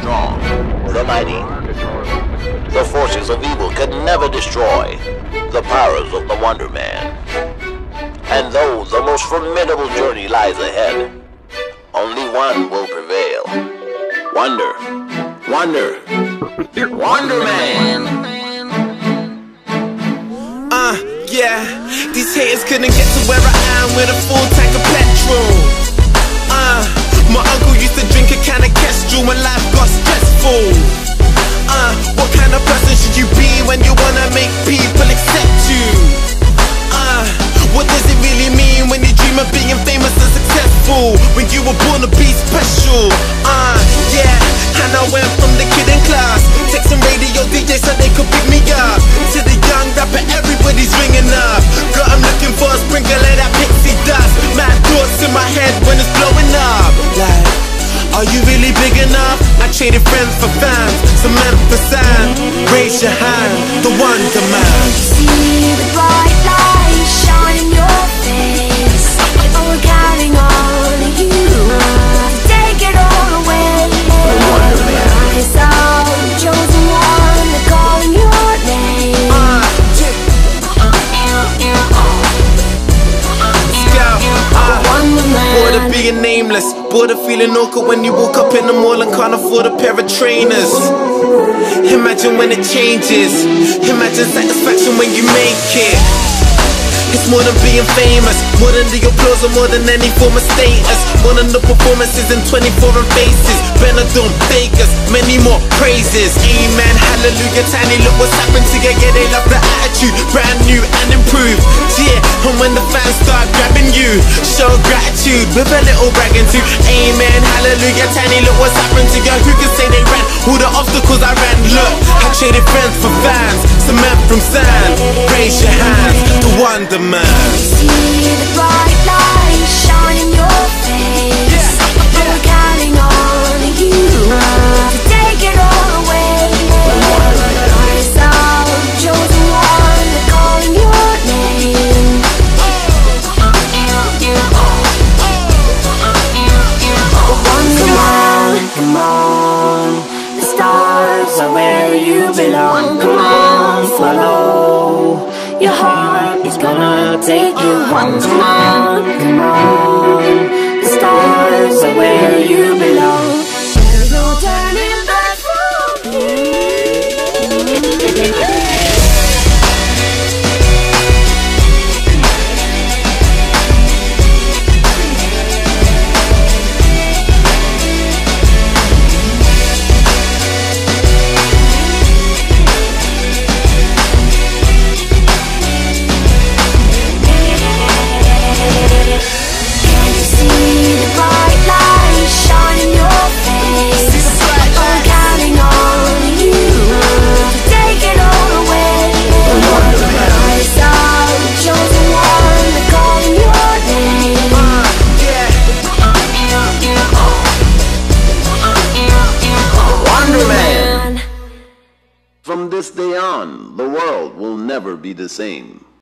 strong, the mighty. The forces of evil could never destroy the powers of the Wonder Man. And though the most formidable journey lies ahead, only one will prevail. Wonder. Wonder. Wonder Man. Yeah, these haters couldn't get to where I am with a full tank of petrol. My uncle used to drink a can of Kestrel when life got stressful. What kind of person should you be when you wanna make people accept you? What does it really mean when you dream of being famous and successful? When you were born to be special? Yeah, and I went from the kid in class, texting radio DJs so they could pick me up, to the young rapper everybody's ringing up. Girl, I'm looking for a sprinkle of that pixie dust. Mad thoughts in my head when it's blowing up. Like, are you really big enough? I traded friends for fans, some men for sand. Raise your hand, the Wonder Man. See the bright light shine in your face. Oh, we're counting on you to take it all away. The Wonder Man. It's our chosen one, they're calling your name. Bored of being nameless, bored of feeling awkward when you walk up in the mall and can't afford a pair of trainers. Imagine when it changes, imagine satisfaction when you make it. It's more than being famous, more than the applause or more than any form of status. More than the performances in 24 and faces, Benidorm, Vegas, many more praises. Amen, hallelujah, tiny look what's happened to you. Yeah, they love the attitude, brand new and improved. Yeah, and when the fans start grabbing you, show gratitude with a little bragging too. Amen, hallelujah, tiny look what's happened to you. Who can say they ran all the obstacles I ran? Look, I traded friends for fans, some men from sand. Raise your hands, the Wonder Man. See the bright light shine in your face. We're counting on you to take it all away. It's our chosen one, they're calling your name. Come on, come on. The stars are where you belong. Come on, follow your heart is gonna take you home. Come on, come on. The stars are where you belong. There's no turning back from here. From this day on, the world will never be the same.